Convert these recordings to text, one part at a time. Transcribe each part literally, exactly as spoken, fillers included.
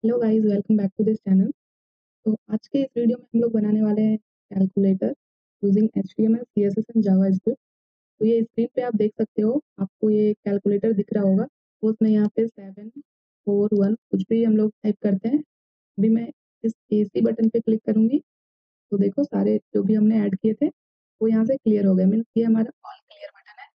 Hello guys, welcome back to this channel. तो आज के इस वीडियो में हम लोग बनाने वाले हैं calculator using HTML, CSS and JavaScript. तो ये स्क्रीन पे आप देख सकते हो, आपको ये कैलकुलेटर दिख रहा होगा। तो उसमें यहाँ पे सेवन फोर वन कुछ भी हम लोग टाइप करते हैं। अभी मैं इस ए सी बटन पे क्लिक करूंगी तो देखो सारे जो भी हमने ऐड किए थे वो यहाँ से क्लियर हो गए। मीन्स ये हमारा ऑल क्लियर बटन है।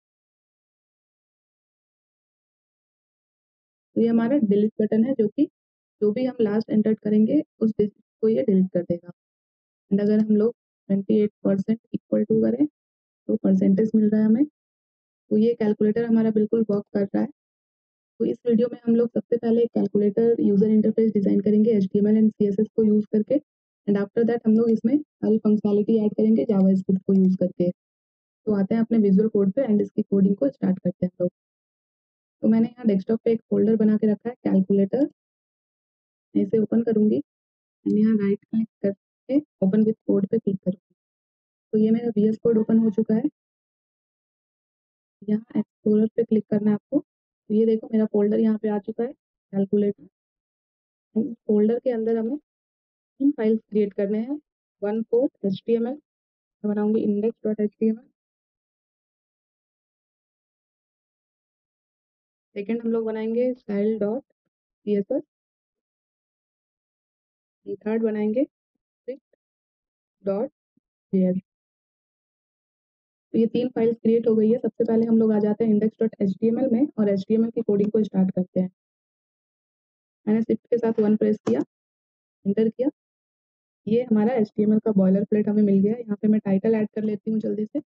तो ये हमारा डिलीट बटन है, जो कि जो भी हम लास्ट एंटर करेंगे उस डिजिट को ये डिलीट कर देगा। एंड अगर हम लोग twenty eight percent equal to करें तो परसेंटेज मिल रहा है हमें। तो ये कैलकुलेटर हमारा बिल्कुल वर्क कर रहा है। तो इस वीडियो में हम लोग सबसे पहले कैलकुलेटर यूजर इंटरफेस डिजाइन करेंगे एचटीएमएल एंड सीएसएस को यूज करके। एंड आफ्टर दैट हम लोग इसमें सारी फंक्शनैलिटी ऐड करेंगे जावास्क्रिप्ट को यूज करके। तो आते हैं अपने विजुअल कोड पे एंड इसकी कोडिंग को स्टार्ट करते हैं हम लोग। तो मैंने यहाँ डेस्कटॉप पे एक फोल्डर बना के रखा है कैलकुलेटर। मैं इसे ओपन करूंगी एंड यहाँ राइट क्लिक करके ओपन विथ कोड पे क्लिक करूंगी। तो ये मेरा वीएस कोड ओपन हो चुका है। यहाँ एक्सप्लोरर पे क्लिक करना है आपको। तो ये देखो मेरा फोल्डर यहाँ पे आ चुका है कैलकुलेटर। फोल्डर के अंदर हमें तीन फाइल्स क्रिएट करने हैं। One for H T M L, मैं बनाऊंगी index dot H T M L. Second हम लोग बनाएंगे style dot C S S. Third बनाएंगे स्क्रिप्ट डॉट जे एस। तो ये तीन फाइल्स क्रिएट हो गई है। सबसे पहले हम लोग आ जाते हैं index dot H T M L में और एच टी एम एल की कोडिंग को स्टार्ट करते हैं। मैंने शिफ्ट के साथ वन प्रेस किया, एंटर किया। ये हमारा एच टी एम एल का बॉयलर प्लेट हमें मिल गया। यहाँ पे मैं टाइटल ऐड कर लेती हूँ जल्दी से।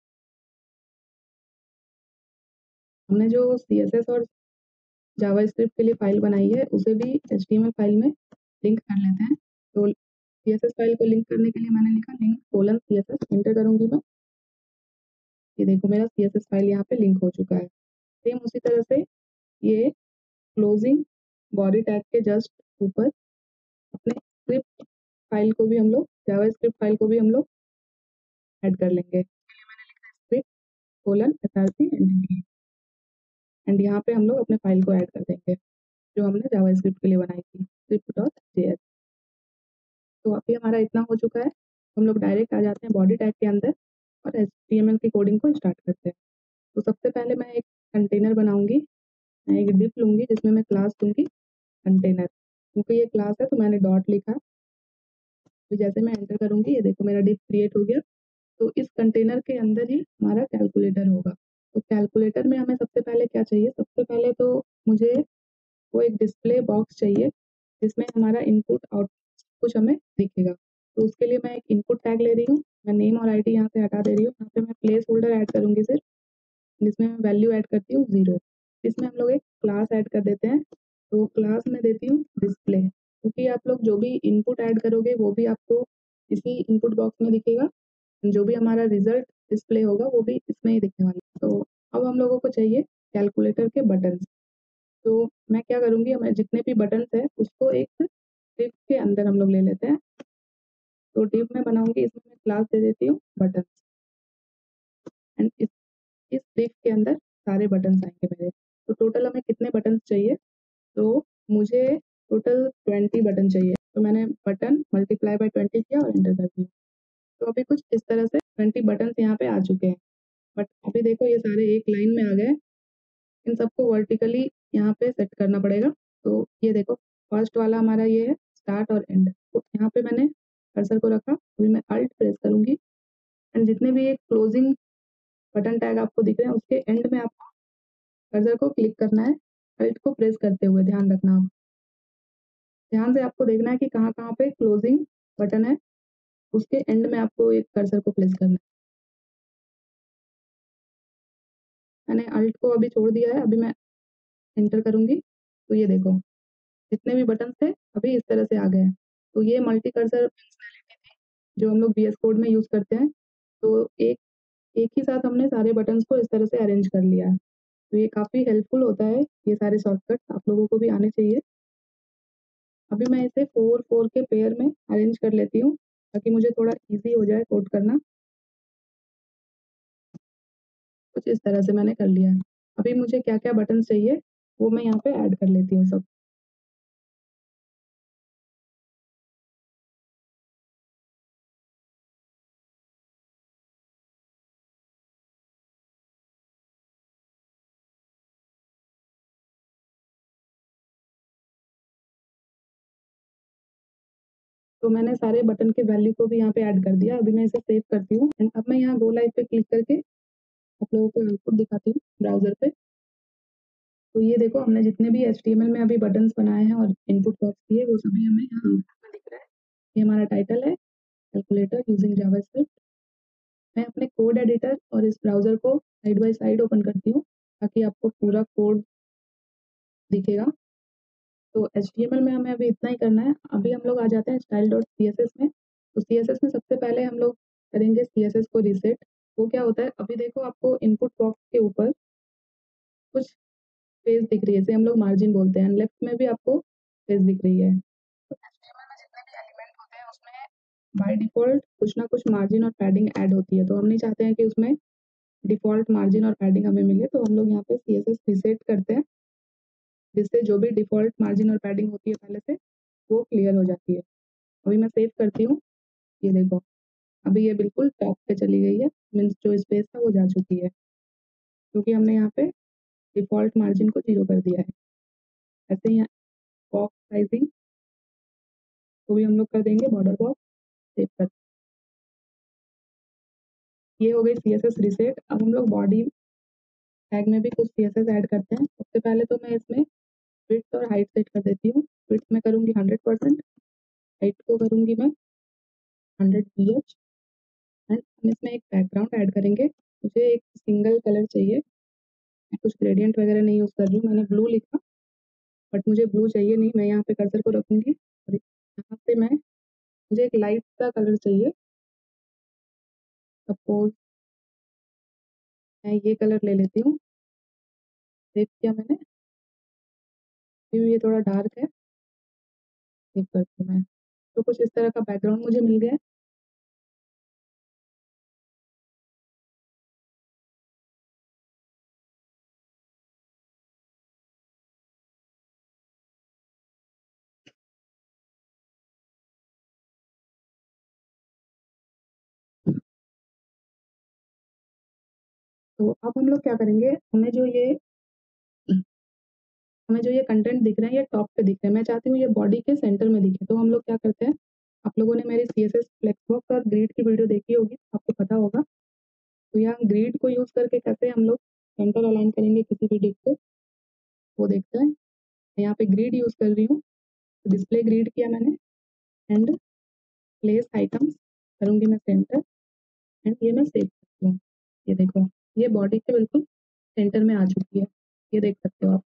हमने जो सी एस एस और जावास्क्रिप्ट के लिए फाइल बनाई है उसे भी H T M L file में लिंक कर लेते हैं। तो सी एस एस फाइल को लिंक करने के लिए मैंने लिखा link colon C S S, enter करूंगी मैं। ये देखो मेरा सी एस एस फाइल यहाँ पे लिंक हो चुका है। सेम उसी तरह से ये क्लोजिंग बॉडी टैग के जस्ट ऊपर अपने स्क्रिप्ट फाइल को भी हम लोग जावास्क्रिप्ट फाइल को भी हम लोग ऐड कर लेंगे। Script colon S R C and यहाँ पे हम लोग अपने फाइल को ऐड कर देंगे जो हमने जावास्क्रिप्ट के लिए बनाई थी, स्क्रिप्ट डॉट जे एस। तो अभी हमारा इतना हो चुका है। हम लोग डायरेक्ट आ जाते हैं बॉडी टैग के अंदर और एच टी एम एल की कोडिंग को स्टार्ट करते हैं। तो सबसे पहले मैं एक कंटेनर बनाऊंगी। मैं एक डिप लूंगी जिसमें मैं क्लास दूंगी कंटेनर। क्योंकि ये क्लास है तो मैंने डॉट लिखा। तो जैसे मैं एंटर करूंगी ये देखो मेरा डिप क्रिएट हो गया। तो इस कंटेनर के अंदर ही हमारा कैलकुलेटर होगा। तो कैलकुलेटर में हमें सबसे पहले क्या चाहिए? सबसे पहले तो मुझे वो एक डिस्प्ले बॉक्स चाहिए जिसमें हमारा इनपुट आउटपुट कुछ हमें दिखेगा। तो उसके लिए मैं एक इनपुट टैग ले रही हूँ। मैं नेम और आईडी यहाँ से हटा दे रही हूँ। यहाँ पे मैं प्लेस होल्डर ऐड करूंगी सिर्फ, जिसमें मैं वैल्यू ऐड करती हूँ जीरो। इसमें हम लोग एक क्लास ऐड कर देते हैं। तो क्लास में देती हूँ डिस्प्ले, क्योंकि आप लोग जो भी इनपुट ऐड करोगे वो भी आपको इसी इनपुट बॉक्स में दिखेगा। जो भी हमारा रिजल्ट डिस्प्ले होगा वो भी इसमें ही दिखने वाला है। तो अब हम लोगों को चाहिए कैलकुलेटर के बटन। तो मैं क्या करूँगी, मैं जितने भी बटन्स है उसको एक डिव के अंदर हम लोग ले लेते हैं। तो डिव में बनाऊंगी, इसमें मैं क्लास दे देती हूँ बटन। एंड इस इस डिव के अंदर सारे बटन्स आएंगे मेरे। तो टोटल हमें कितने बटन्स चाहिए? तो मुझे टोटल ट्वेंटी बटन चाहिए। तो मैंने बटन मल्टीप्लाई बाय ट्वेंटी किया और एंटर कर दिया। तो अभी कुछ इस तरह से ट्वेंटी बटन्स यहाँ पे आ चुके हैं। बट अभी देखो ये सारे एक लाइन में आ गए। इन सबको वर्टिकली यहाँ पे सेट करना पड़ेगा। तो ये देखो फर्स्ट वाला हमारा ये है स्टार्ट और एंड। तो यहाँ पे मैंने कर्सर को रखा। अभी मैं अल्ट प्रेस करूंगी एंड जितने भी ये क्लोजिंग बटन टैग आपको दिख रहे हैं उसके एंड में आपको कर्सर को क्लिक करना है, अल्ट को प्रेस करते हुए। ध्यान रखना, आप ध्यान से आपको देखना है कि कहाँ कहाँ पे क्लोजिंग बटन है, उसके एंड में आपको एक कर्सर को प्लेस करना है। मैंने अल्ट को अभी छोड़ दिया है। अभी मैं एंटर करूंगी तो ये देखो जितने भी बटन थे अभी इस तरह से आ गए हैं। तो ये मल्टी कर्सर फंक्शनैलिटी थी जो हम लोग वीएस कोड में यूज करते हैं। तो एक एक ही साथ हमने सारे बटन्स को इस तरह से अरेंज कर लिया है। तो ये काफ़ी हेल्पफुल होता है। ये सारे शॉर्टकट्स आप लोगों को भी आने चाहिए। अभी मैं इसे फोर फोर के पेयर में अरेंज कर लेती हूँ ताकि मुझे थोड़ा इजी हो जाए कोड करना। कुछ इस तरह से मैंने कर लिया है। अभी मुझे क्या क्या बटन चाहिए वो मैं यहाँ पे ऐड कर लेती हूँ सब। तो मैंने सारे बटन के वैल्यू को भी यहाँ पे ऐड कर दिया। अभी मैं इसे सेव करती हूँ एंड अब मैं यहाँ गो लाइव पे क्लिक करके आप लोगों को आउटपुट दिखाती हूँ ब्राउज़र पे। तो ये देखो हमने जितने भी एचटीएमएल में अभी बटन्स बनाए हैं और इनपुट बॉक्स दिए वो सभी हमें यहाँ आउटपुट में दिख रहा है। ये हमारा टाइटल है, कैलकुलेटर यूजिंग जावास्क्रिप्ट। मैं अपने कोड एडिटर और इस ब्राउज़र को साइड बाय साइड ओपन करती हूँ ताकि आपको पूरा कोड दिखेगा। तो एचटीएमएल में हमें अभी इतना ही करना है। अभी हम लोग आ जाते हैं स्टाइल डॉट सीएसएस में। तो सीएसएस में सबसे पहले हम लोग करेंगे सीएसएस को रीसेट। वो क्या होता है, अभी देखो आपको इनपुट बॉक्स के ऊपर कुछ स्पेस दिख रही है, इसे हम लोग मार्जिन बोलते हैं। लेफ्ट में भी आपको स्पेस दिख रही है। तो एचटीएमएल में जितने भी एलिमेंट होते हैं उसमें बाय डिफ़ॉल्ट कुछ ना कुछ मार्जिन और पैडिंग ऐड होती है। तो हम नहीं चाहते हैं कि उसमें डिफ़ॉल्ट मार्जिन और पैडिंग हमें मिले, तो हम लोग यहाँ पे सीएसएस रीसेट करते हैं, जिससे जो भी डिफ़ॉल्ट मार्जिन और पैडिंग होती है पहले से, वो क्लियर हो जाती है। अभी मैं सेव करती हूँ। ये देखो अभी ये बिल्कुल टॉप पे चली गई है, मीन्स जो स्पेस था वो जा चुकी है, क्योंकि हमने यहाँ पे डिफ़ॉल्ट मार्जिन को ज़ीरो कर दिया है। ऐसे ही बॉक्स साइजिंग को भी हम लोग कर देंगे बॉर्डर बॉक्स, सेव कर। ये हो गई सीएसएस रीसेट। अब हम लोग बॉडी टैग में भी कुछ सीएसएस ऐड करते हैं। सबसे पहले तो मैं इसमें विड्थ और हाइट सेट कर देती हूँ। विड्थ मैं करूँगी हंड्रेड परसेंट, हाइट को करूँगी मैं हंड्रेड पीएच एंड हम इसमें एक बैकग्राउंड ऐड करेंगे। मुझे एक सिंगल कलर चाहिए, मैं कुछ ग्रेडियंट वगैरह नहीं यूज़ कर रही हूँ। मैंने ब्लू लिखा बट मुझे ब्लू चाहिए नहीं। मैं यहाँ पे कर्सर को रखूँगी और यहाँ पे मैं मुझे एक लाइट सा कलर चाहिए। सपोज़ मैं ये कलर ले लेती हूँ। सेव किया मैंने, फिर ये थोड़ा डार्क है, सेव करती हूँ मैं। तो कुछ इस तरह का बैकग्राउंड मुझे मिल गया है। तो अब हम लोग क्या करेंगे, हमें जो ये हमें जो ये कंटेंट दिख रहे हैं ये टॉप पे दिख रहे हैं। मैं चाहती हूँ ये बॉडी के सेंटर में दिखे। तो हम लोग क्या करते हैं, आप लोगों ने मेरी सीएसएस फ्लेक्सबॉक्स और ग्रिड की वीडियो देखी होगी, आपको पता होगा। तो यहाँ ग्रिड को यूज़ करके कैसे हम लोग सेंटर अलाइन करेंगे किसी भी डिप को, वो देखते हैं। मैं यहाँ पे ग्रिड यूज़ कर रही हूँ, तो डिस्प्ले ग्रिड किया मैंने एंड प्लेस आइटम्स करूँगी मैं सेंटर एंड ये मैं सेव करती हूँ। ये देखो ये बॉडी के बिल्कुल सेंटर में आ चुकी है, ये देख सकते हो आप।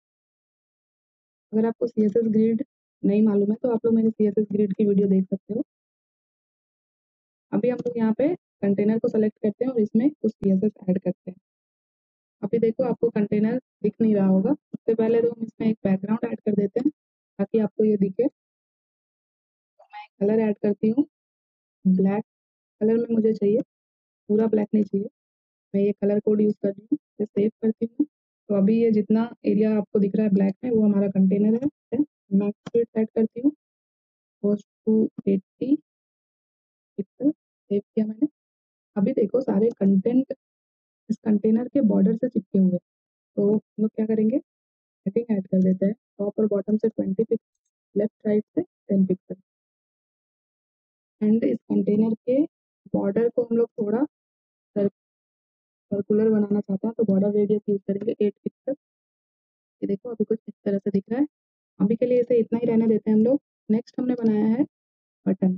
अगर आपको सीएसएस ग्रिड नहीं मालूम है तो आप लोग मेरी सीएसएस ग्रिड की वीडियो देख सकते हो। अभी हम लोग यहाँ पे कंटेनर को सेलेक्ट करते हैं और इसमें कुछ सीएसएस ऐड करते हैं। अभी देखो आपको कंटेनर दिख नहीं रहा होगा। सबसे पहले तो हम इसमें एक बैकग्राउंड ऐड कर देते हैं ताकि आपको ये दिखे। तो मैं एक कलर ऐड करती हूँ, ब्लैक कलर में मुझे चाहिए, पूरा ब्लैक नहीं चाहिए। मैं ये कलर कोड यूज़ कर रही हूँ, इसे सेव करती हूँ। तो अभी ये जितना एरिया आपको दिख रहा है ब्लैक में वो हमारा कंटेनर है। मैक्स फिट सेट करती हूँ, post two eighty pixel, save किया मैंने। अभी देखो सारे कंटेंट इस कंटेनर के बॉर्डर से चिपके हुए हैं। तो हम लोग क्या करेंगे, सेटिंग ऐड कर देते हैं। टॉप और बॉटम से ट्वेंटी पिक्सल, लेफ्ट राइट से टेन पिक्सल एंड इस कंटेनर के बॉर्डर को हम लोग थोड़ा सर्कुलर बनाना चाहते हैं तो बॉर्डर रेडियस यूज़ करेंगे एट पिक्सल। ये देखो अभी कुछ इस तरह से दिख रहा है। अभी के लिए इसे इतना ही रहने देते हैं हम लोग। नेक्स्ट हमने बनाया है बटन।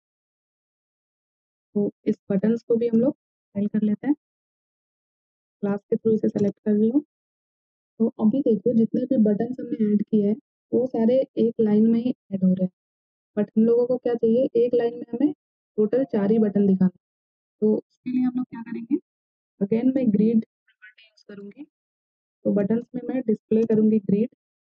तो इस बटन्स को भी हम लोग स्टाइल कर लेते हैं। क्लास के थ्रू इसे सेलेक्ट कर रही हूँ। तो अभी देखो जितने भी बटन्स हमने ऐड किए हैं वो सारे एक लाइन में ही ऐड हो रहे हैं। बट हम लोगों को क्या चाहिए, एक लाइन में हमें टोटल चार ही बटन दिखाने हैं। तो उसके लिए हम लोग क्या करेंगे, अगेन मैं ग्रिड प्रॉपर्टी यूज़ करूँगी। तो बटन्स में मैं डिस्प्ले करूँगी ग्रिड।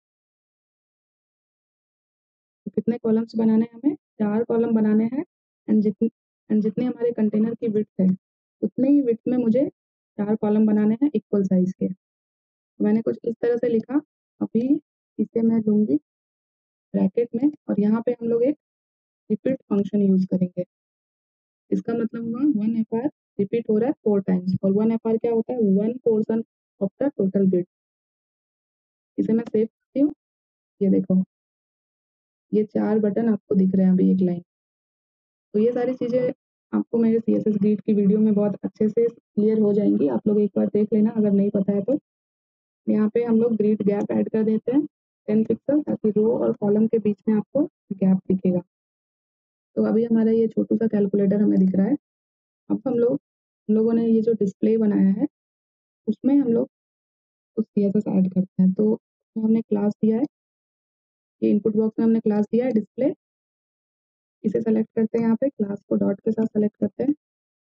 तो कितने कॉलम्स बनाने हैं, हमें चार कॉलम बनाने हैं एंड जितनी एंड जितने हमारे कंटेनर की विड्थ है उतने ही विड्थ में मुझे चार कॉलम बनाने हैं इक्वल साइज के। तो मैंने कुछ इस तरह से लिखा। अभी इसे मैं लूँगी ब्रैकेट में और यहाँ पे हम लोग एक रिपीट फंक्शन यूज़ करेंगे। इसका मतलब हुआ वन एफ आर रिपीट हो रहा है फोर टाइम्स और वन एफ आर क्या होता है, one portion of the total width. इसे मैं सेव करती हूँ। ये देखो ये चार बटन आपको दिख रहे हैं अभी एक लाइन। तो ये सारी चीज़ें आपको मेरे सी एस एस ग्रिड की वीडियो में बहुत अच्छे से क्लियर हो जाएँगी, आप लोग एक बार देख लेना अगर नहीं पता है तो। यहाँ पे हम लोग ग्रिड गैप ऐड कर देते हैं टेन पिक्सल, ताकि रो और कॉलम के बीच में आपको गैप दिखेगा। तो अभी हमारा ये छोटू-सा कैलकुलेटर हमें दिख रहा है। अब हम लोग हम लोगों ने ये जो डिस्प्ले बनाया है, उसमें हम लोग कुछ सी एस एस ऐड करते हैं। तो इसमें हमने क्लास दिया है, ये इनपुट बॉक्स में हमने क्लास दिया है डिस्प्ले, इसे सेलेक्ट करते हैं, यहाँ पे क्लास को डॉट के साथ सेलेक्ट करते हैं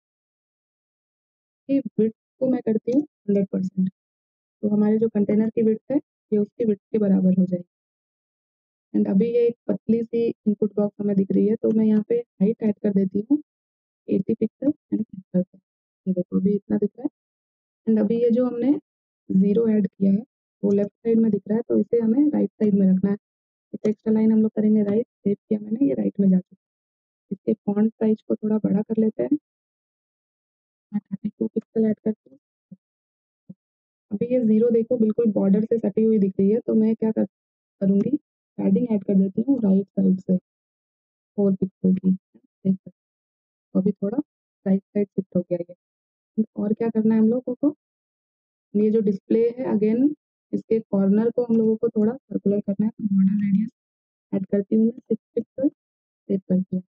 कि विड्थ को मैं करती हूँ हंड्रेड परसेंट। तो हमारे जो कंटेनर की विड्थ है, ये उसकी विड्थ के बराबर हो जाएगी। एंड अभी ये एक पतली सी इनपुट बॉक्स हमें दिख रही है, तो मैं यहाँ पे हाइट ऐड कर देती हूँ एटी पिक्सल एंड क्लिक करते हैं। ये देखो अभी इतना दिख रहा है। एंड अभी ये जो हमने ज़ीरो ऐड किया है, वो लेफ्ट साइड में दिख रहा है, तो इसे हमें राइट साइड में रखना है। तो टेक्स्ट अलाइन हम लोग करेंगे राइट, सेव किया मैंने, ये राइट में जा चुका है। इसके फॉन्ट साइज को थोड़ा बड़ा कर लेते हैं, मैं थर्टी टू पिक्सल ऐड करती हूँ। अभी ये ज़ीरो देखो बिल्कुल बॉर्डर से सटी हुई दिख रही है, तो मैं क्या कर करूँगी, पैडिंग ऐड कर देती हूँ राइट साइड से फोर पिक्सल की। देख सकते हो अभी थोड़ा राइट साइड शिफ्ट हो गया ये। और क्या करना है हम लोगों को, ये जो डिस्प्ले है अगेन इसके कॉर्नर को हम लोगों को थोड़ा सर्कुलर करना है, तो बॉर्डर रेडियस ऐड करती हूँ मैं सिक्स पिक्सल, सेव करती हूँ।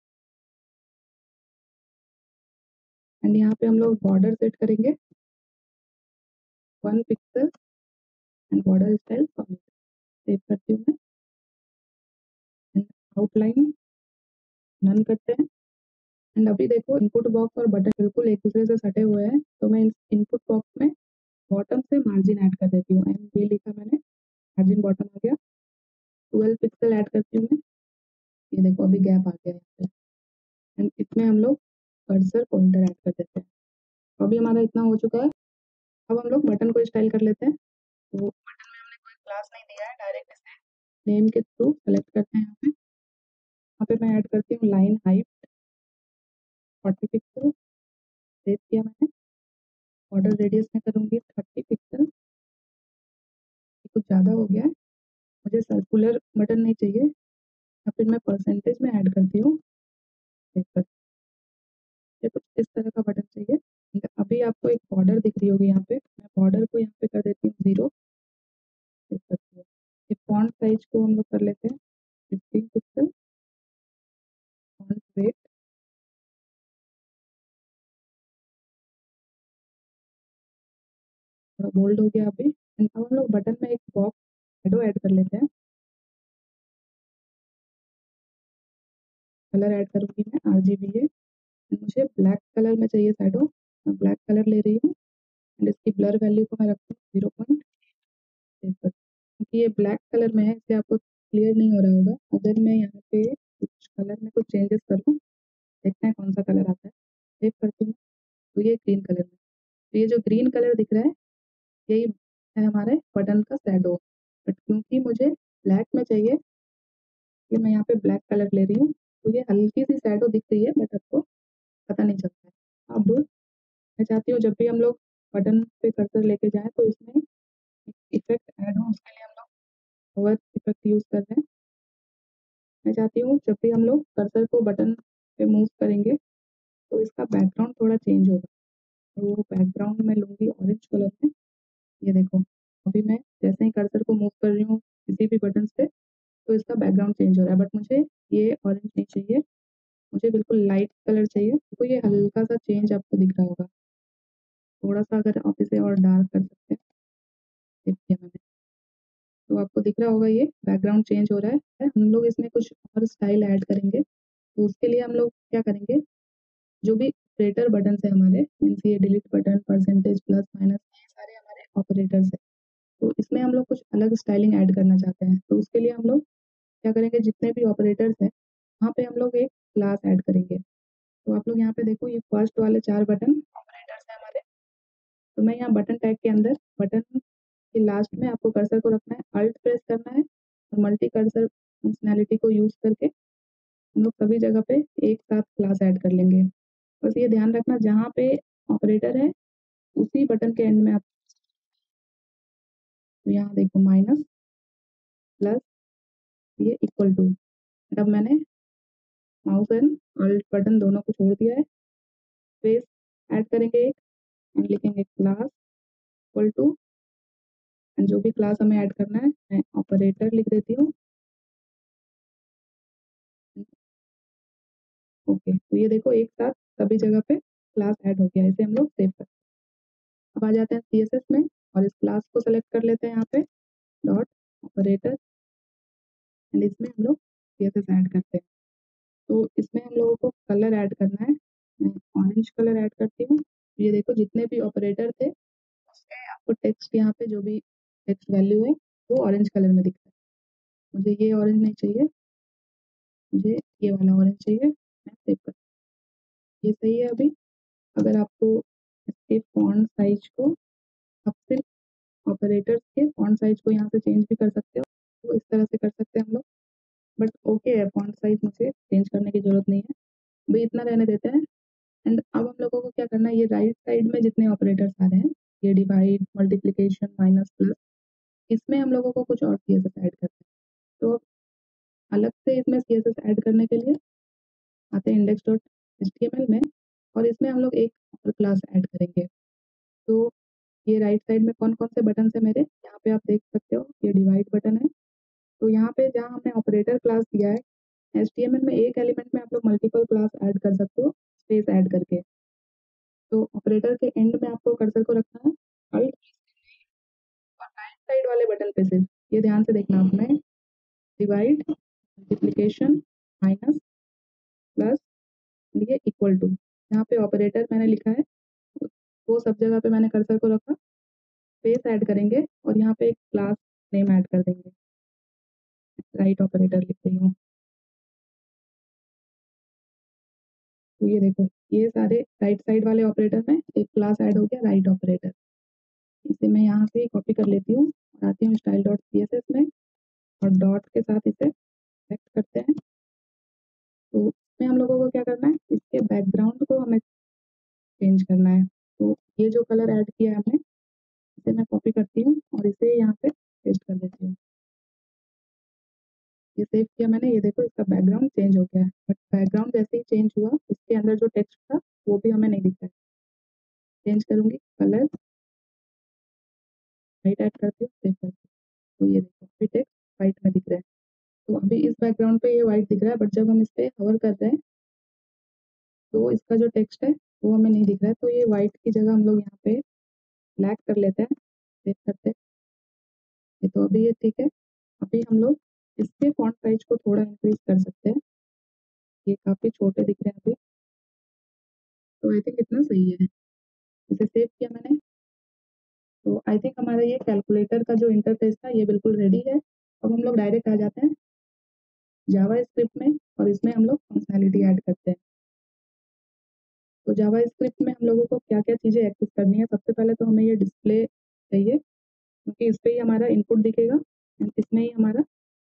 एंड यहाँ पे हम लोग बॉर्डर सेट करेंगे one pixel and border style solid, save करती हूँ मैं। एंड आउटलाइन नन करते हैं। एंड अभी देखो इनपुट बॉक्स और बटन बिल्कुल एक दूसरे से सटे हुए हैं, तो मैं इनपुट बॉक्स में बॉटम से मार्जिन ऐड कर देती हूँ। एम बी लिखा मैंने, मार्जिन बॉटम आ गया, ट्वेल्व पिक्सल ऐड करती हूँ मैं। ये देखो अभी गैप आ गया यहाँ पे। एंड इसमें हम लोग कर्सर पॉइंटर ऐड कर देते हैं। तो अभी हमारा इतना हो चुका है। अब हम लोग बटन को स्टाइल कर लेते हैं। तो बटन में हमने कोई क्लास नहीं दिया है, डायरेक्ट इसे नेम के थ्रू सेलेक्ट करते हैं। यहाँ पे यहाँ पे मैं ऐड करती हूँ line height forty pixel, save किया मैंने। बॉर्डर रेडियस में करूँगी थर्टी पिक्सल, ये कुछ ज़्यादा हो गया है, मुझे सर्कुलर बटन नहीं चाहिए, या फिर मैं परसेंटेज में ऐड करती हूँ। सेव कर, मुझे कुछ इस तरह का बटन चाहिए। ठीक है, अभी आपको एक बॉर्डर दिख रही होगी यहाँ पे, मैं बॉर्डर को यहाँ पे कर देती हूँ जीरो, सेव करती हूँ। ये फॉन्ट साइज को हम लोग कर लेते हैं फिफ्टीन पिक्सल, फॉन्ट वेट थोड़ा बोल्ड हो गया अभी। एंड अब हम लोग बटन में एक बॉक्स शेडो ऐड कर लेते हैं। कलर ऐड करूँगी मैं आर जी बी ए, मुझे ब्लैक कलर में चाहिए शेडो, मैं ब्लैक कलर ले रही हूँ। एंड इसकी ब्लर वैल्यू को मैं रखती हूँ जीरो पॉइंट, सेव कर, क्योंकि ये ब्लैक कलर में है इसलिए आपको क्लियर नहीं हो रहा होगा। अगर मैं यहाँ पे कुछ कलर में कुछ चेंजेस करूँ, देखते हैं कौन सा कलर आता है। सेव करती हूँ, तो ये ग्रीन कलर में, तो ये जो ग्रीन कलर दिख रहा है यही है हमारे बटन का शैडो। बट क्योंकि मुझे ब्लैक में चाहिए, ये मैं यहाँ पे ब्लैक कलर ले रही हूँ, तो ये हल्की सी शैडो दिख रही है बट आपको पता नहीं चलता है। अब मैं चाहती हूँ जब भी हम लोग बटन पे कर्सर लेके जाएं तो इसमें एक इफेक्ट ऐड हो, उसके लिए हम लोग होवर इफेक्ट यूज़ कर रहे हैं। मैं चाहती हूँ जब भी हम लोग कर्सर को बटन पे मूव करेंगे तो इसका बैकग्राउंड थोड़ा चेंज होगा। तो वो बैकग्राउंड मैं लूँगी ऑरेंज कलर में। ये देखो अभी मैं जैसे ही कर्सर को मूव कर रही हूँ किसी भी बटन पे, तो इसका बैकग्राउंड चेंज हो रहा है, बट मुझे ये ऑरेंज नहीं चाहिए, मुझे बिल्कुल लाइट कलर चाहिए। तो ये हल्का सा चेंज आपको दिख रहा होगा, थोड़ा सा अगर आप इसे और डार्क कर सकते हैं, देखिए मैंने, तो आपको दिख रहा होगा ये बैकग्राउंड चेंज हो रहा है। हम लोग इसमें कुछ और स्टाइल ऐड करेंगे, तो उसके लिए हम लोग क्या करेंगे, जो भी ऑपरेटर बटन है हमारे, मीन्स ये delete button, percentage, plus minus, ये सारे हमारे ऑपरेटर्स हैं। तो इसमें हम लोग कुछ अलग स्टाइलिंग ऐड करना चाहते हैं, तो उसके लिए हम लोग क्या करेंगे, जितने भी ऑपरेटर्स हैं वहाँ पे हम लोग एक क्लास ऐड करेंगे। तो आप लोग यहाँ पे देखो ये फर्स्ट वाले चार बटन ऑपरेटर्स हैं हमारे। तो मैं यहाँ बटन टैग के अंदर बटन के लास्ट में आपको कर्सर को रखना है, अल्ट प्रेस करना है और मल्टी कर्सर फंक्शनैलिटी को यूज़ करके हम लोग सभी जगह पे एक साथ क्लास ऐड कर लेंगे। बस ये ध्यान रखना जहाँ पे ऑपरेटर है उसी बटन के एंड में आप, तो यहाँ देखो माइनस, प्लस, ये इक्वल टू, अब मैंने माउस एंड अल्ट बटन दोनों को छोड़ दिया है। स्पेस ऐड करेंगे एक एंड लिखेंगे क्लास इक्वल टू, एंड जो भी क्लास हमें ऐड करना है मैं ऑपरेटर लिख देती हूँ। ओके, तो ये देखो एक साथ सभी जगह पे क्लास ऐड हो गया। इसे हम लोग सेव करते हैं। अब आ जाते हैं सीएसएस में और इस क्लास को सेलेक्ट कर लेते हैं यहाँ पे डॉट ऑपरेटर, एंड इसमें हम लोग सीएसएस ऐड करते हैं। तो इसमें हम लोगों को कलर ऐड करना है। मैं ऑरेंज कलर ऐड करती हूँ। ये देखो जितने भी ऑपरेटर थे उसके आपको टेक्स्ट यहाँ पे जो भी टेक्स्ट वैल्यू है वो ऑरेंज कलर में दिख रहा है। मुझे ये ऑरेंज नहीं चाहिए, मुझे ये वाला ऑरेंज चाहिए। मैं सेव कर, ये सही है। अभी अगर आपको इसके फॉन्ट साइज को, आप सिर्फ ऑपरेटर्स के फॉन्ट साइज को यहाँ से चेंज भी कर सकते हो, तो इस तरह से कर सकते हैं हम लोग। बट ओके है, फॉन्ट साइज मुझे चेंज करने की ज़रूरत नहीं है, अभी इतना रहने देते हैं। एंड अब हम लोगों को क्या करना है, ये राइट साइड में जितने ऑपरेटर्स आ रहे हैं, ये डिवाइड, मल्टीप्लिकेशन, माइनस, प्लस, इसमें हम लोगों को कुछ और सीएसएस ऐड करना है। तो अलग से इसमें सीएसएस ऐड करने के लिए आते हैं इंडेक्स डॉट एचटीएमएल में, और इसमें हम लोग एक और क्लास ऐड करेंगे। तो ये राइट साइड में कौन कौन से बटन है मेरे, यहाँ पे आप देख सकते हो, ये डिवाइड बटन है। तो यहाँ पे जहाँ हमने ऑपरेटर क्लास दिया है, एचटीएमएल में एक एलिमेंट में आप लोग मल्टीपल क्लास ऐड कर सकते हो स्पेस ऐड करके। तो ऑपरेटर के एंड में आपको कर्सर को रखना है, राइट और राइट साइड वाले बटन पे सिर्फ, ये ध्यान से देखना आपने, डिवाइड, मल्टीप्लिकेशन, माइनस, प्लस, ये इक्वल टू, यहाँ पे ऑपरेटर मैंने लिखा है, वो सब जगह पे मैंने कर्सर को रखा। स्पेस ऐड करेंगे और यहाँ पे एक क्लास नेम ऐड कर देंगे, राइट ऑपरेटर लिख रही हूँ। तो ये देखो ये सारे राइट साइड वाले ऑपरेटर में एक क्लास ऐड हो गया, राइट ऑपरेटर। इसे मैं यहाँ से कॉपी कर लेती हूँ और आती हूँ style dot C S S में और डॉट के साथ इसे सेलेक्ट करते हैं। तो इसमें हम लोगों को क्या करना है, इसके बैकग्राउंड को हमें चेंज करना है। तो ये जो कलर ऐड किया है हमने, इसे मैं कॉपी करती हूँ और इसे यहाँ पे पेस्ट कर देती हूँ। ये सेव किया मैंने, ये देखो इसका बैकग्राउंड चेंज हो गया है। बट बैकग्राउंड जैसे ही चेंज हुआ, इसके अंदर जो टेक्स्ट था वो भी हमें नहीं दिख रहा है। चेंज करूँगी कलर, वाइट ऐड करती हूँ, सेव करती हूँ। तो ये देखो अभी टेक्स्ट वाइट में दिख रहा है। तो अभी इस बैकग्राउंड पे ये वाइट दिख रहा है, बट जब हम इस पे हवर कर रहे हैं तो इसका जो टेक्स्ट है वो हमें नहीं दिख रहा है। तो ये वाइट की जगह हम लोग यहाँ पे ब्लैक कर लेते हैं, सेव करते हैं। ये तो अभी ये ठीक है। अभी हम लोग इसके फॉन्ट साइज को थोड़ा इंक्रीज कर सकते हैं, ये काफ़ी छोटे दिख रहे हैं अभी। तो आई थिंक इतना सही है। इसे सेव किया मैंने। तो आई थिंक हमारा ये कैलकुलेटर का जो इंटरफेस था ये बिल्कुल रेडी है। अब हम लोग डायरेक्ट आ जाते हैं जावा स्क्रिप्ट में और इसमें हम लोग फंक्शनैलिटी ऐड करते हैं। तो जावा स्क्रिप्ट में हम लोगों को क्या-क्या चीज़ें एक्सेस करनी है, सबसे पहले तो हमें ये डिस्प्ले चाहिए, क्योंकि इस पे ही हमारा इनपुट दिखेगा एंड इसमें ही हमारा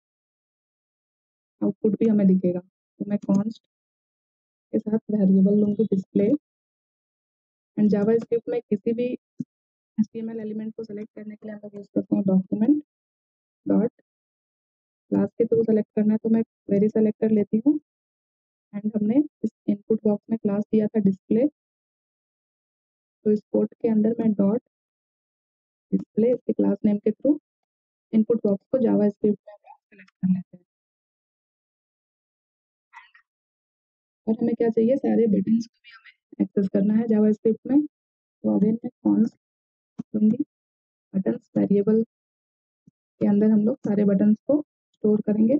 आउटपुट भी हमें दिखेगा। तो मैं कॉन्स्ट के साथ वेरिएबल लूँगी डिस्प्ले, एंड जावा स्क्रिप्ट में किसी भी एचटीएमएल एलिमेंट को सेलेक्ट करने के लिए हम लोग यूज़ करते हैं डॉक्यूमेंट डॉट क्लास के थ्रू सेलेक्ट करना है, तो मैं क्वेरी सेलेक्ट कर लेती हूँ एंड हमने इस इनपुट बॉक्स में क्लास दिया था डिस्प्ले, तो इस कोड के अंदर मैं डॉट डिस्प्ले इसके क्लास नेम के थ्रू इनपुट बॉक्स को जावा स्क्रिप्ट में सेलेक्ट कर लेते हैं। और हमें क्या चाहिए, सारे बटन्स को भी हमें एक्सेस करना है जावा स्क्रिप्ट में। तो अगेन मैं कॉन्स्ट लूँगी, बटन्स वेरिएबल के अंदर हम लोग सारे बटन्स को स्टोर करेंगे।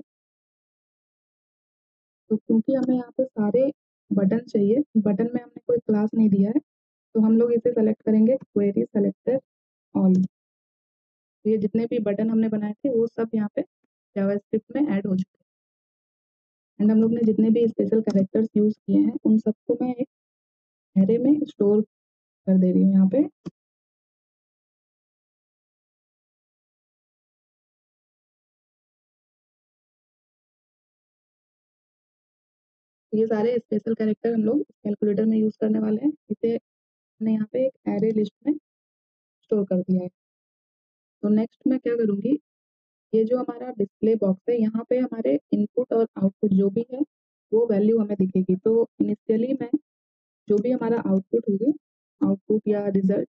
तो क्योंकि हमें यहाँ पे सारे बटन चाहिए, बटन में हमने कोई क्लास नहीं दिया है, तो हम लोग इसे सेलेक्ट करेंगे क्वेरी सेलेक्टर ऑल। तो ये जितने भी बटन हमने बनाए थे वो सब यहाँ पे जावास्क्रिप्ट में ऐड हो चुके हैं। एंड हम लोग ने जितने भी स्पेशल कैरेक्टर्स यूज़ किए हैं उन सबको मैं एक एरे में स्टोर कर दे रही हूँ यहाँ पे। ये सारे स्पेशल कैरेक्टर हम लोग कैलकुलेटर में यूज़ करने वाले हैं। इसे हमने यहाँ पे एक एरे लिस्ट में स्टोर कर दिया है। तो नेक्स्ट मैं क्या करूँगी, ये जो हमारा डिस्प्ले बॉक्स है, यहाँ पे हमारे इनपुट और आउटपुट जो भी है वो वैल्यू हमें दिखेगी। तो इनिशियली मैं जो भी हमारा आउटपुट होगी, आउटपुट या रिजल्ट,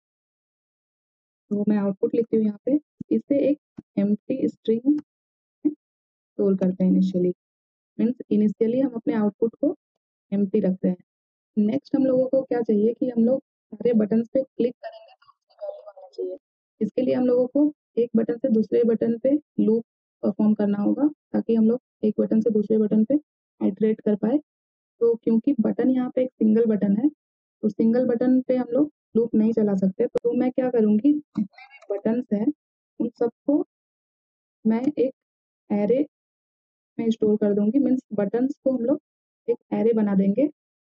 तो मैं आउटपुट लिखती हूँ यहाँ पे। इसे एक एम्प्टी स्ट्रिंग स्टोर करते हैं इनिशियली। मीन्स इनिशियली हम अपने आउटपुट को एम्प्टी रखते हैं। नेक्स्ट हम लोगों को क्या चाहिए कि हम लोग सारे बटन्स पे क्लिक करेंगे तो उसकी वैल्यू आना चाहिए। इसके लिए हम लोगों को एक बटन से दूसरे बटन पे लूप परफॉर्म करना होगा, ताकि हम लोग एक बटन से दूसरे बटन पे आइटरेट कर पाए। तो क्योंकि बटन यहाँ पे एक सिंगल बटन है, तो सिंगल बटन पे हम लोग लूप नहीं चला सकते। तो मैं क्या करूँगी, जितने भी बटन्स हैं उन सबको मैं एक एरे में स्टोर कर दूंगी। मीन्स बटन्स को हम लोग एक एरे बना देंगे।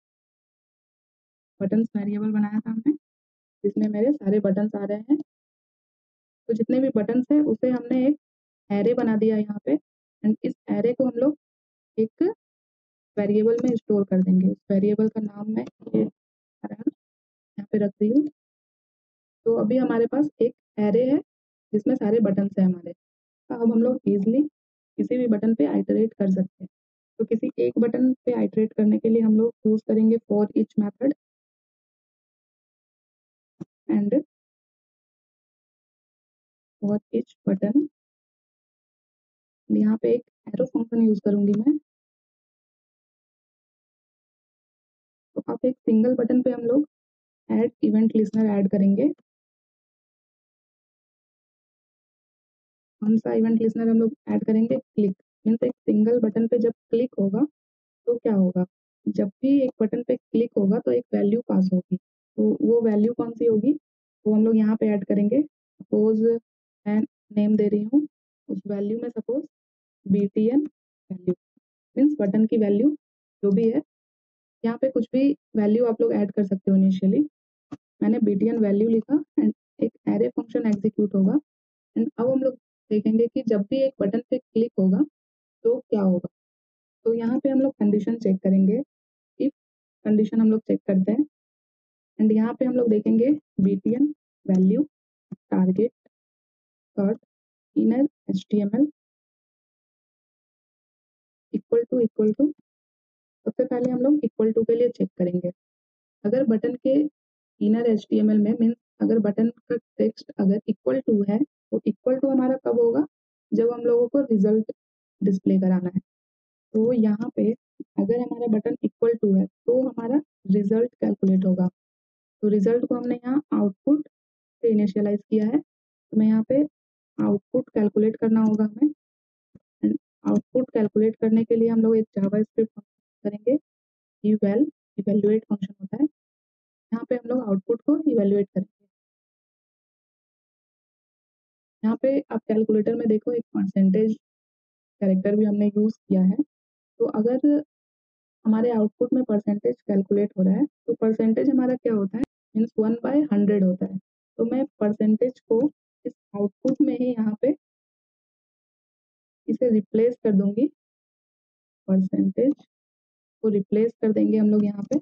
बटन्स वेरिएबल बनाया था हमने, जिसमें मेरे सारे बटन्स आ रहे हैं। तो जितने भी बटन्स हैं उसे हमने एक एरे बना दिया यहाँ पे, एंड इस एरे को हम लोग एक वेरिएबल में स्टोर कर देंगे। उस वेरिएबल का नाम मैं ये यहाँ पे रख रही हूँ। तो अभी हमारे पास एक एरे है जिसमें सारे बटन्स हैं हमारे। तो अब हम लोग इजीली किसी भी बटन पे आइटरेट कर सकते हैं। तो किसी एक बटन पे आइटरेट करने के लिए हम लोग यूज करेंगे for each method, and for each button यहाँ पे एक एरो फंक्शन यूज करूंगी मैं। तो अब एक सिंगल बटन पे हम लोग ऐड इवेंट लिसनर ऐड करेंगे। कौन सा इवेंट लिसनर हम लोग ऐड करेंगे, क्लिक। मीन्स एक सिंगल बटन पे जब क्लिक होगा तो क्या होगा, जब भी एक बटन पे क्लिक होगा तो एक वैल्यू पास होगी। तो वो वैल्यू कौन सी होगी, वो हम लोग यहाँ पे ऐड करेंगे। सपोज मैं नेम दे रही हूँ, उस वैल्यू में suppose B T N value, means button की वैल्यू जो भी है। यहाँ पे कुछ भी वैल्यू आप लोग ऐड कर सकते हो इनिशियली। मैंने बी टी एन वैल्यू लिखा एंड एक एरे फंक्शन एग्जीक्यूट होगा। एंड अब हम लोग देखेंगे कि जब भी एक बटन पे क्लिक होगा तो क्या होगा। तो यहाँ पे हम लोग कंडीशन चेक करेंगे। इफ कंडीशन हम लोग चेक करते हैं, एंड यहाँ पे हम लोग देखेंगे B T N value target dot inner H T M L equal to equal to. सबसे पहले हम लोग इक्वल टू के लिए चेक करेंगे। अगर बटन के inner H T M L में, मीन्स अगर बटन का टेक्स्ट अगर इक्वल टू है, तो इक्वल टू हमारा कब होगा, जब हम लोगों को रिजल्ट डिस्प्ले कराना है। तो यहाँ पे अगर हमारा बटन इक्वल टू है तो हमारा रिजल्ट कैलकुलेट होगा। तो रिजल्ट को हमने यहाँ आउटपुट से इनिशियलाइज किया है, तो मैं यहाँ पे आउटपुट कैलकुलेट करना होगा हमें। आउटपुट कैलकुलेट करने के लिए हम लोग एक जावा स्क्रिप्ट करेंगे, इवैल इवैल्यूएट फंक्शन होता है। यहाँ पे हम लोग आउटपुट को इवैल्यूएट करेंगे। यहाँ पे आप कैलकुलेटर में देखो एक परसेंटेज कैरेक्टर भी हमने यूज किया है। तो अगर हमारे आउटपुट में परसेंटेज कैलकुलेट हो रहा है तो परसेंटेज हमारा क्या होता है, मीन्स वन बाय हंड्रेड होता है। तो मैं परसेंटेज को इस आउटपुट में ही यहाँ पे इसे रिप्लेस कर दूंगी। परसेंटेज को रिप्लेस कर देंगे हम लोग यहाँ पे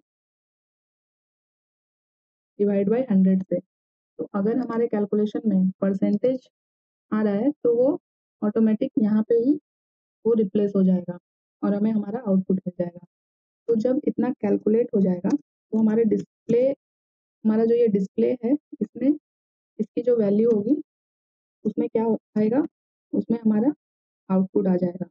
डिवाइड बाय हंड्रेड से। तो अगर हमारे कैलकुलेशन में परसेंटेज आ रहा है तो वो ऑटोमेटिक यहाँ पे ही वो रिप्लेस हो जाएगा और हमें हमारा आउटपुट मिल जाएगा। तो जब इतना कैलकुलेट हो जाएगा तो हमारे डिस्प्ले, हमारा जो ये डिस्प्ले है इसमें इसकी जो वैल्यू होगी उसमें क्या आएगा, उसमें हमारा आउटपुट आ जाएगा।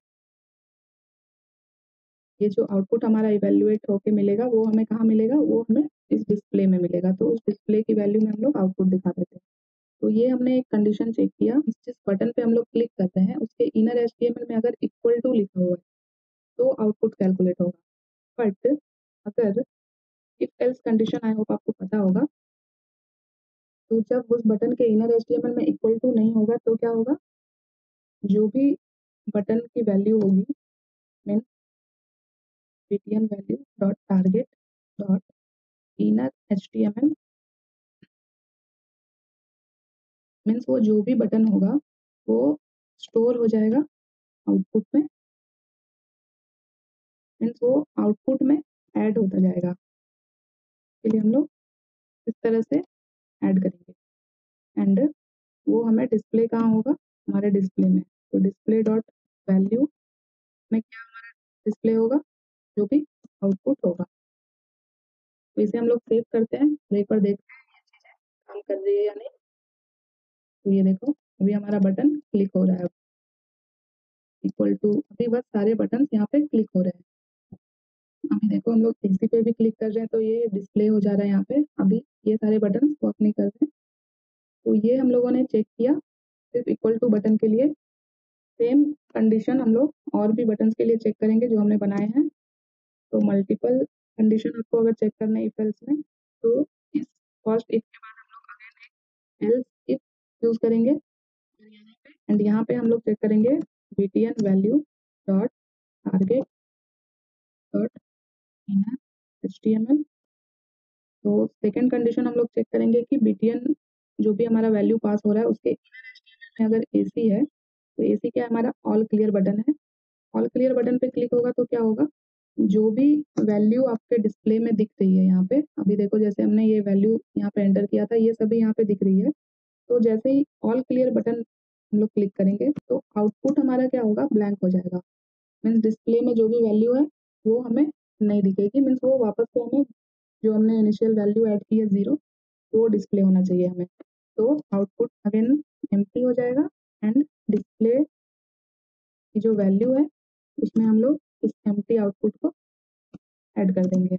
ये जो आउटपुट हमारा इवैल्यूएट होके मिलेगा वो हमें कहाँ मिलेगा, वो हमें इस डिस्प्ले में मिलेगा। तो उस डिस्प्ले की वैल्यू में हम लोग आउटपुट दिखा देते हैं। तो ये हमने एक कंडीशन चेक किया, जिस बटन पे हम लोग क्लिक करते हैं उसके inner H T M L में अगर इक्वल टू लिखा हुआ है तो आउटपुट कैलकुलेट होगा। बट अगर if else condition, I hope आपको पता होगा, तो जब उस बटन के inner H T M L में इक्वल टू नहीं होगा तो क्या होगा, जो भी बटन की वैल्यू होगी, mean B T N value dot target dot inner H T M L, means वो जो भी बटन होगा वो स्टोर हो जाएगा आउटपुट में। मीन्स वो आउटपुट में ऐड होता जाएगा। इसके लिए हम लोग इस तरह से ऐड करेंगे, एंड वो हमें डिस्प्ले कहाँ होगा, हमारे डिस्प्ले में। तो डिस्प्ले डॉट वैल्यू में क्या हमारा डिस्प्ले होगा, जो भी आउटपुट होगा। तो इसे हम लोग सेव करते हैं, तो एक बार देखते हैं ये चीज़ें काम कर रही है या नहीं। तो ये देखो अभी हमारा बटन क्लिक हो रहा है, इक्वल टू अभी बस सारे बटन यहाँ पे क्लिक हो रहे हैं। अभी देखो हम लोग इसी पे भी क्लिक कर रहे हैं तो ये डिस्प्ले हो जा रहा है यहाँ पे। अभी ये सारे बटन वर्क नहीं कर रहे। तो ये हम लोगों ने चेक किया सिर्फ इक्वल टू बटन के लिए। सेम कंडीशन हम लोग और भी बटन के लिए चेक करेंगे जो हमने बनाए हैं। तो मल्टीपल कंडीशन आपको अगर चेक करना है इफ एल्स में, तो इस फर्स्ट इफ के बाद हम लोग अगेन एक एल्स इफ यूज करेंगे एंड यहाँ पे हम लोग चेक करेंगे btn value dot target dot inner html। तो सेकंड कंडीशन हम लोग चेक करेंगे कि btn जो भी हमारा वैल्यू पास हो रहा है उसके इनर html में अगर ac है तो ac क्या है, हमारा ऑल क्लियर बटन है। ऑल क्लियर बटन पे क्लिक होगा तो क्या होगा, जो भी वैल्यू आपके डिस्प्ले में दिख रही है यहाँ पे, अभी देखो जैसे हमने ये वैल्यू यहाँ पे एंटर किया था ये सभी यहाँ पे दिख रही है। तो जैसे ही ऑल क्लियर बटन हम लोग क्लिक करेंगे तो आउटपुट हमारा क्या होगा, ब्लैंक हो जाएगा। मीन्स डिस्प्ले में जो भी वैल्यू है वो हमें नहीं दिखेगी। मीन्स वो वापस से हमें जो हमने इनिशियल वैल्यू ऐड की है जीरो, वो डिस्प्ले होना चाहिए हमें। तो आउटपुट अगेन एम्प्टी हो जाएगा एंड डिस्प्ले की जो वैल्यू है उसमें हम लोग इस एम्प्टी आउटपुट को ऐड कर देंगे।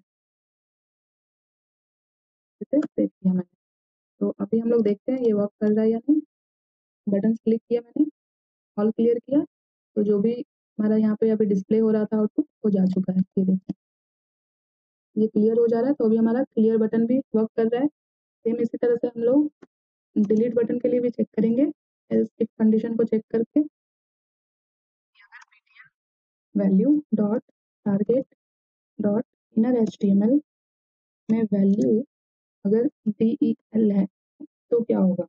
इसे सेव किया मैंने। तो अभी हम लोग देखते हैं ये वर्क कर रहा है या नहीं। बटन क्लिक किया मैंने, ऑल क्लियर किया, तो जो भी हमारा यहाँ पे अभी डिस्प्ले हो रहा था आउटपुट वो जा चुका है। ये देखिए ये क्लियर हो जा रहा है। तो अभी हमारा क्लियर बटन भी वर्क कर रहा है। सेम इसी तरह से हम लोग डिलीट बटन के लिए भी चेक करेंगे, एल्स इफ कंडीशन को चेक करके value dot target dot inner HTML में वैल्यू अगर del है तो क्या होगा,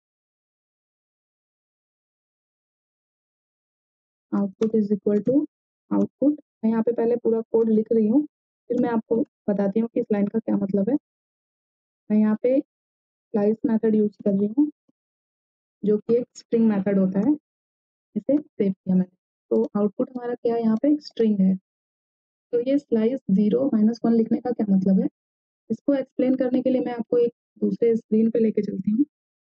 output is equal to output. मैं यहाँ पे पहले पूरा कोड लिख रही हूँ, फिर मैं आपको बताती हूँ कि इस लाइन का क्या मतलब है। मैं यहाँ पे स्लाइस मेथड यूज कर रही हूँ जो कि एक स्ट्रिंग मेथड होता है। इसे सेव किया मैंने। तो आउटपुट हमारा क्या है, यहाँ पे स्ट्रिंग है। तो ये स्लाइस जीरो माइनस वन लिखने का क्या मतलब है, इसको एक्सप्लेन करने के लिए मैं आपको एक दूसरे स्क्रीन पे लेके चलती हूँ।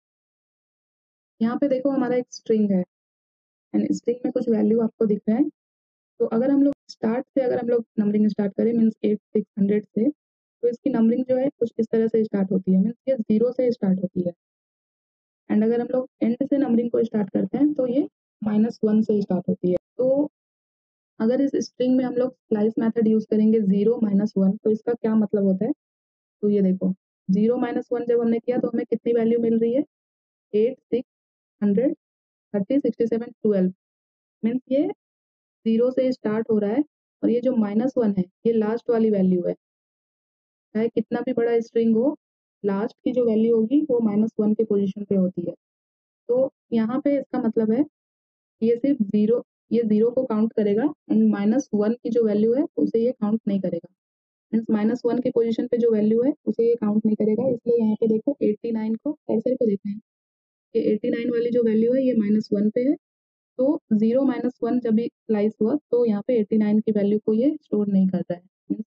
यहाँ पे देखो हमारा एक स्ट्रिंग है एंड स्ट्रिंग में कुछ वैल्यू आपको दिख रहा है। तो अगर हम लोग स्टार्ट से अगर हम लोग नंबरिंग स्टार्ट करें मीन्स एट सिक्स हंड्रेड से, तो इसकी नंबरिंग जो है कुछ इस तरह से स्टार्ट होती है। मीन्स ये जीरो से स्टार्ट होती है। एंड अगर हम लोग एंड से नंबरिंग को स्टार्ट करते हैं तो ये माइनस वन से स्टार्ट होती है। तो अगर इस स्ट्रिंग में हम लोग स्लाइस मेथड यूज करेंगे जीरो माइनस वन, तो इसका क्या मतलब होता है। तो ये देखो जीरो माइनस वन जब हमने किया तो हमें कितनी वैल्यू मिल रही है, eight six hundred thirty sixty seven twelve. Means ये जीरो से स्टार्ट हो रहा है और ये जो माइनस वन है ये लास्ट वाली वैल्यू है। चाहे कितना भी बड़ा स्ट्रिंग हो, लास्ट की जो वैल्यू होगी वो माइनस वन के पोजीशन पे होती है। तो यहाँ पे इसका मतलब है ये सिर्फ जीरो, ये जीरो को काउंट करेगा एंड माइनस वन की जो वैल्यू है उसे ये काउंट नहीं करेगा। मीन्स माइनस वन के पोजीशन पे जो वैल्यू है उसे ये काउंट नहीं करेगा। इसलिए यहाँ पे देखो एट्टी नाइन को कर्सर पे देखना है, ये एट्टी नाइन वाली जो वैल्यू है ये माइनस वन पे है। तो जीरो माइनस वन जब भी स्लाइस हुआ तो यहाँ पे एट्टी नाइन की वैल्यू को ये स्टोर नहीं कर रहा है। Means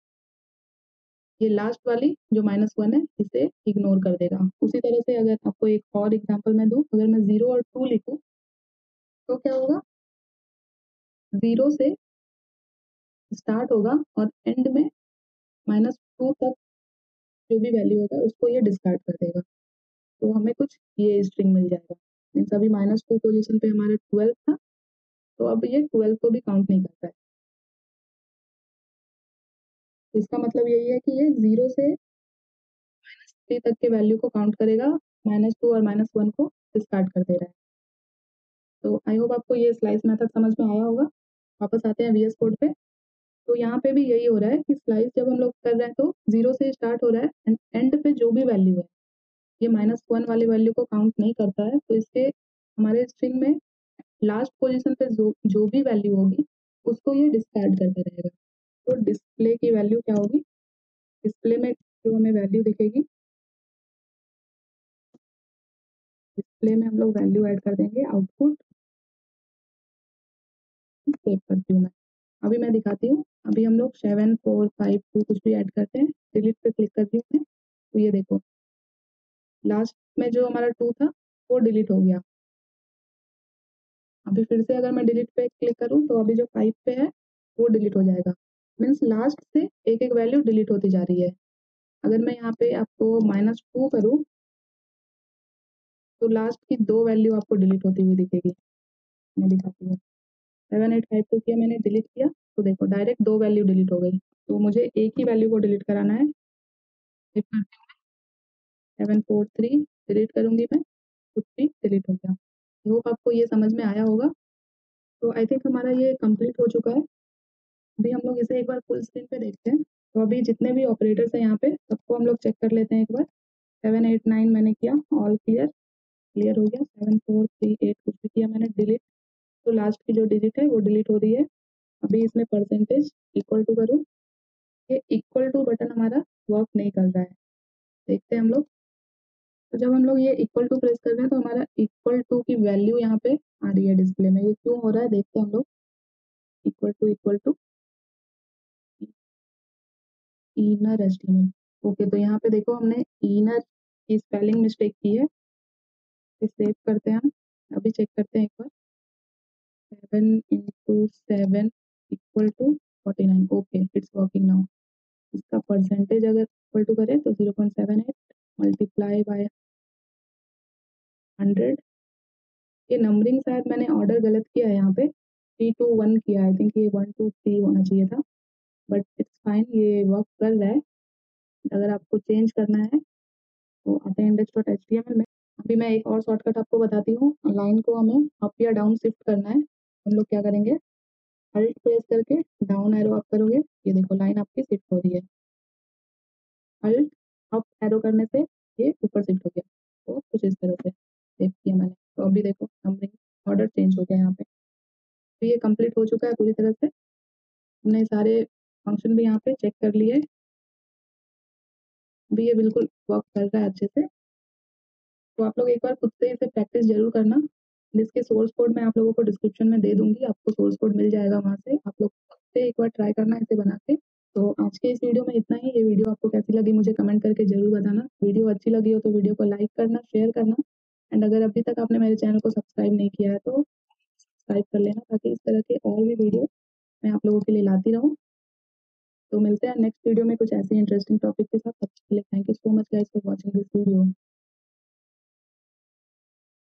ये लास्ट वाली जो माइनस वन है इसे इग्नोर कर देगा। उसी तरह से अगर आपको एक और एग्जांपल मैं दूं, अगर मैं जीरो और टू लिखूं तो क्या होगा, जीरो से स्टार्ट होगा और एंड में माइनस टू तक जो भी वैल्यू होगा उसको ये डिस्कार्ड कर देगा। तो हमें कुछ ये स्ट्रिंग मिल जाएगा। मीन्स अभी माइनस टू पोजिशन पे हमारा ट्वेल्व था, तो अब ये ट्वेल्व को भी काउंट नहीं करता है। तो इसका मतलब यही है कि ये जीरो से थ्री तक के वैल्यू को काउंट करेगा, माइनस टू और माइनस वन को डिस्कार्ड कर दे रहा है। तो आई होप आपको ये स्लाइस मेथड समझ में आया होगा। वापस आते हैं वीएस कोड पे। तो यहाँ पे भी यही हो रहा है कि स्लाइस जब हम लोग कर रहे हैं तो जीरो से स्टार्ट हो रहा है एंड एंड पे जो भी वैल्यू है ये माइनस वन वाली वैल्यू को काउंट नहीं करता है। तो इसके हमारे स्ट्रिंग में लास्ट पोजीशन पे जो जो भी वैल्यू होगी उसको ये डिस्कार्ड करता रहेगा। तो डिस्प्ले की वैल्यू क्या होगी, डिस्प्ले में जो हमें वैल्यू दिखेगी, डिस्प्ले में हम लोग वैल्यू ऐड कर देंगे आउटपुट सेव करती हूँ मैं। अभी मैं दिखाती हूँ। अभी हम लोग सेवन फोर फाइव टू कुछ भी ऐड करते हैं, डिलीट पे क्लिक करती हूँ मैं, तो ये देखो लास्ट में जो हमारा टू था वो डिलीट हो गया। अभी फिर से अगर मैं डिलीट पे क्लिक करूँ तो अभी जो फाइव पे है वो डिलीट हो जाएगा। मीन्स लास्ट से एक एक वैल्यू डिलीट होती जा रही है। अगर मैं यहाँ पे आपको माइनस टू करूँ तो लास्ट की दो वैल्यू आपको डिलीट होती हुई दिखेगी। मैं दिखाती हूँ। सेवन एट फाइव टू किया मैंने, डिलीट किया तो देखो डायरेक्ट दो वैल्यू डिलीट हो गई। तो मुझे एक ही वैल्यू को डिलीट कराना है। सेवन फोर थ्री डिलीट करूँगी मैं, कुछ भी डिलीट हो गया। आई होप आपको ये समझ में आया होगा। तो आई थिंक हमारा ये कंप्लीट हो चुका है। अभी हम लोग इसे एक बार फुल स्क्रीन पे देखते हैं। तो अभी जितने भी ऑपरेटर्स हैं यहाँ पे सबको हम लोग चेक कर लेते हैं एक बार। सेवन एट नाइन मैंने किया, ऑल क्लियर, क्लियर हो गया। सेवन फोर थ्री एट कुछ भी किया मैंने, डिलीट। तो लास्ट की जो डिजिट है वो डिलीट हो रही है। अभी इसमें परसेंटेज इक्वल टू करूँ, ये इक्वल टू बटन हमारा वर्क नहीं कर रहा है। देखते हैं हम लोग। तो जब हम लोग ये इक्वल टू प्रेस कर रहे हैं तो हमारा इक्वल टू की वैल्यू यहाँ पे आ रही है डिस्प्ले में। ये क्यों हो रहा है देखते हैं हम लोग। Equal to equal to inner HTML. Okay, तो यहाँ पे देखो हमने इनर की स्पेलिंग मिस्टेक की है। इसे सेव करते हैं हम। अभी चेक करते हैं एक बार। Seven into seven equal to forty nine. Okay, it's working now. इसका परसेंटेज अगर इक्वल टू करें तो zero point seven eight multiply by hundred. ये नंबरिंग शायद मैंने ऑर्डर गलत किया है यहाँ पे, थ्री टू वन किया। आई थिंक ये वन टू थ्री होना चाहिए था, बट इट्स फाइन, ये वर्क कर रहा है। अगर आपको चेंज करना है तो आते हैं index dot H T M L में। अभी मैं एक और शॉर्टकट आपको बताती हूँ। लाइन को हमें अप या डाउन शिफ्ट करना है। हम लोग क्या करेंगे, अल्ट प्रेस करके डाउन एरो अप करोगे, ये देखो लाइन आपकी शिफ्ट हो रही है। अल्ट अप एरो करने से ये ऊपर शिफ्ट हो गया। तो कुछ इस तरह से सेव किया मैंने। तो अभी देखो नंबरिंग ऑर्डर चेंज हो गया यहाँ पे। तो ये कंप्लीट हो चुका है पूरी तरह से। हमने सारे फंक्शन भी यहाँ पे चेक कर लिए। अभी ये बिल्कुल वर्क कर रहा है अच्छे से। तो आप लोग एक बार खुद से इसे प्रैक्टिस जरूर करना। जिसके सोर्स कोड मैं आप लोगों को डिस्क्रिप्शन में दे दूंगी, आपको सोर्स कोड मिल जाएगा वहाँ से। आप लोग खुद से एक बार ट्राई करना इसे बना के। तो आज के इस वीडियो में इतना ही। ये वीडियो आपको कैसी लगी मुझे कमेंट करके जरूर बताना। वीडियो अच्छी लगी हो तो वीडियो को लाइक करना, शेयर करना, एंड अगर अभी तक आपने मेरे चैनल को सब्सक्राइब नहीं किया है तो सब्सक्राइब कर लेना, ताकि इस तरह के और भी वीडियो मैं आप लोगों के लिए लाती रहूँ। तो मिलते हैं नेक्स्ट वीडियो में कुछ ऐसे इंटरेस्टिंग टॉपिक के साथ। तब तक के लिए thank you so much guys for watching this video.